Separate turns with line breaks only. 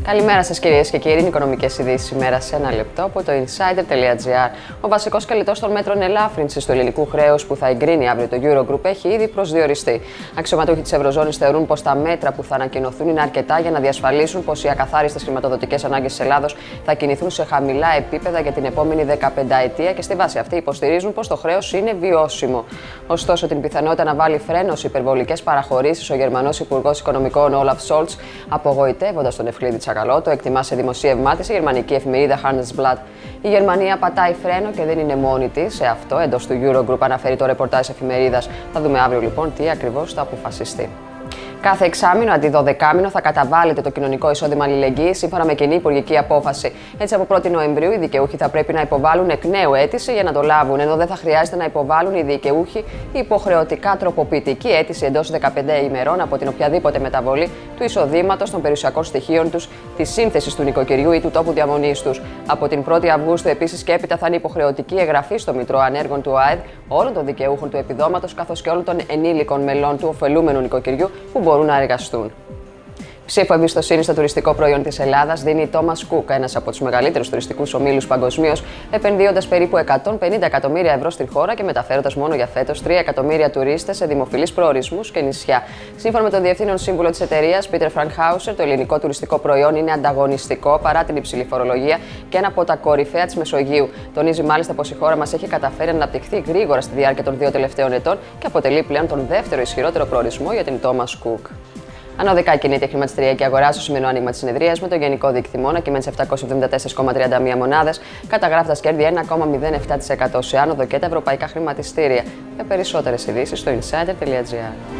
Καλημέρα σας κυρίες και κύριοι, οικονομικές ειδήσεις ημέρα σε ένα λεπτό από το insider.gr. Ο βασικός κολλητός των μέτρων ελάφρυνσης του ελληνικού χρέους που θα εγκρίνει αύριο το Eurogroup έχει ήδη προσδιοριστεί. Αξιωματούχοι της Ευρωζώνης θεωρούν πως τα μέτρα που θα ανακοινωθούν είναι αρκετά για να διασφαλίσουν πως οι ακαθάριστες χρηματοδοτικές ανάγκες της Ελλάδος θα κινηθούν σε χαμηλά επίπεδα για την επόμενη 15ετία και στη βάση αυτή υποστηρίζουν πως το χρέος είναι βιώσιμο. Ωστόσο, την πιθανότητα να βάλει φρένο σε υπερβολικές παραχωρήσεις ο Γερμανός Υπουργός Οικονομικών Όλαφ Σόλτς, απογοητεύοντας τον Ευκλήδη Τσακαλώτο, το εκτιμά σε δημοσίευμά της η γερμανική εφημερίδα Handelsblatt. Η Γερμανία πατάει φρένο και δεν είναι μόνη της σε αυτό. Εντός του Eurogroup αναφέρει το ρεπορτάζ εφημερίδας. Θα δούμε αύριο λοιπόν τι ακριβώς θα αποφασιστεί. Κάθε εξάμηνο αντί 12μηνο θα καταβάλλεται το κοινωνικό εισόδημα αλληλεγγύης σύμφωνα με κοινή υπουργική απόφαση. Έτσι, από 1η Νοεμβρίου, οι δικαιούχοι θα πρέπει να υποβάλουν εκ νέου αίτηση για να το λάβουν, ενώ δεν θα χρειάζεται να υποβάλουν οι δικαιούχοι υποχρεωτικά τροποποιητική αίτηση εντός 15 ημερών από την οποιαδήποτε μεταβολή του εισοδήματος, των περιουσιακών στοιχείων τους, της σύνθεσης του νοικοκυριού ή του τόπου διαμονής τους. Από την 1η Αυγούστου, επίσης και έπειτα, θα είναι υποχρεωτική εγγραφή στο Μητρό Ανέργων του ΑΕΔ όλων των δικαιούχων του επιδόματος καθώς και όλων των ενήλικων μελών του ωφελούμενου νοικοκυριού που μπορούν να εργαστούν. Ψήφο εμπιστοσύνη στο τουριστικό προϊόν της Ελλάδας δίνει η Thomas Cook, ένας από τους μεγαλύτερους τουριστικούς ομίλους παγκοσμίως, επενδύοντας περίπου 150 εκατομμύρια ευρώ στη χώρα και μεταφέροντας μόνο για φέτος 3 εκατομμύρια τουρίστες σε δημοφιλείς προορισμούς και νησιά. Σύμφωνα με τον διευθύνον σύμβουλο της εταιρείας, Peter Frankhauser, το ελληνικό τουριστικό προϊόν είναι ανταγωνιστικό παρά την υψηλή φορολογία και ένα από τα κορυφαία της Μεσογείου. Τονίζει μάλιστα πως η χώρα μας έχει καταφέρει να αναπτυχθεί γρήγορα στη διάρκεια των 2 τελευταίων ετών και αποτελεί πλέον τον δεύτερο ισχυρότερο προορισμό για την Thomas Cook. Ανωδικά κινείται η χρηματιστηριακή αγορά στο σημερινό άνοιγμα της συνεδρίας με το γενικό δείκτη να κυμαίνει σε 774,31 μονάδες, καταγράφοντας κέρδη 1,07% σε άνοδο και τα ευρωπαϊκά χρηματιστήρια. Για περισσότερες ειδήσεις στο insider.gr.